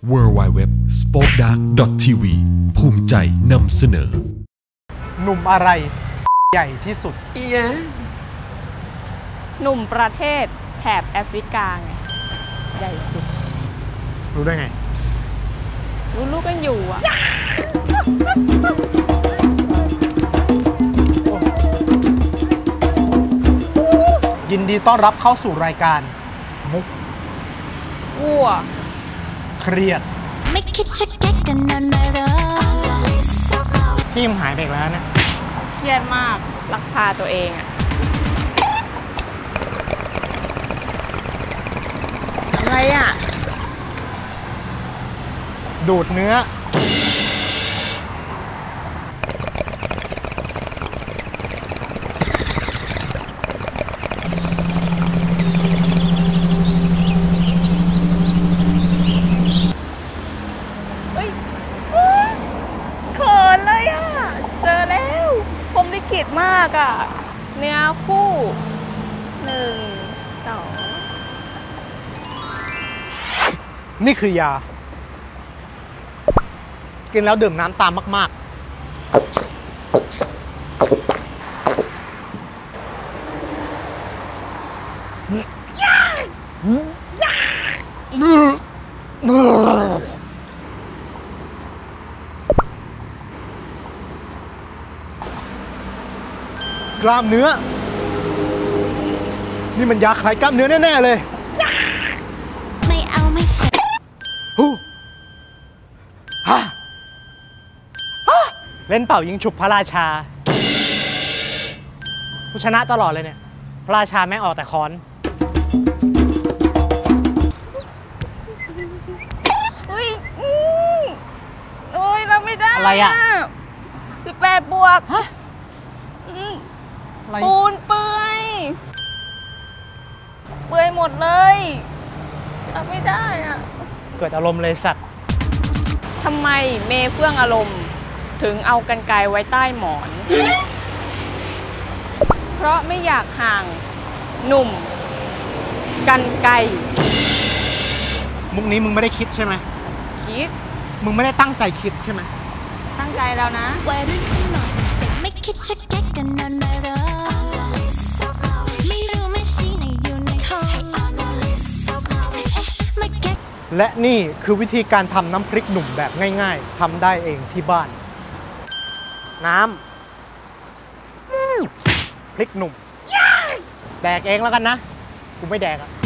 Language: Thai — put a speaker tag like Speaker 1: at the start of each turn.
Speaker 1: www.spokedark.tv ภูมิใจนำเสนอ
Speaker 2: หนุ่มอะไรใหญ่ที่สุด
Speaker 3: หนุ่มประเทศแถบแอฟริกาไงใหญ่สุด
Speaker 2: รู้ได้ไง
Speaker 3: รู้กันอยู่อ่ะ
Speaker 2: ยินดีต้อนรับเข้าสู่รายการมุก
Speaker 3: วัว
Speaker 2: เครียด
Speaker 4: ไม่คิดจะแก้กันนานเลยเหรอ
Speaker 2: พี่ยังหายไปแล้วเนี่ย
Speaker 3: เครียดมากลักพาตัวเองอะอะไรอะ
Speaker 2: ดูดเนื้อ
Speaker 3: เขินเลยอ่ะเจอแล้วผมลิขิตมากอ่ะเนื้อคู่1 2
Speaker 2: นี่คือยากินแล้วดื่มน้ำตามมากๆกล้ามเนื้อนี่มันยาคลายกล้ามเนื้อแน่ๆเลย
Speaker 4: ไม่เอาไม่เสร็จ
Speaker 2: เล่นเป่ายิงฉุบพระราชาผู้ชนะตลอดเลยเนี่ยพระราชาแม่งออกแต่ค้อน
Speaker 3: อุ้ยเราไม่ได้
Speaker 2: อะไรอ่ะ
Speaker 3: 18 บวกปูนเปื่อยหมดเลยรับไม่ได้อ่ะ
Speaker 2: เกิดอารมณ์เลยสัตว์
Speaker 3: ทำไมเมย์เฟื่องอารมณ์ถึงเอากรรไกรไว้ใต้หมอนเพราะไม่อยากห่างหนุ่มกรรไกร
Speaker 2: มุกนี้มึงไม่ได้คิดใช่ไหม
Speaker 3: คิด
Speaker 2: มึงไม่ได้ตั้งใจคิดใช่ไหม
Speaker 3: ตั้งใจแล้วนะ
Speaker 4: วัยรุ่นข้างนอกเซ็งไม่คิดจะแก้กันนานเลยเหรอไม่รู้ไม่ชี้ในอยู่ในห้อง
Speaker 2: และนี่คือวิธีการทำน้ำพริกหนุ่มแบบง่ายๆทำได้เองที่บ้านน้ำพริกหนุ่มแดกเองแล้วกันนะกูไม่แดกอ่ะ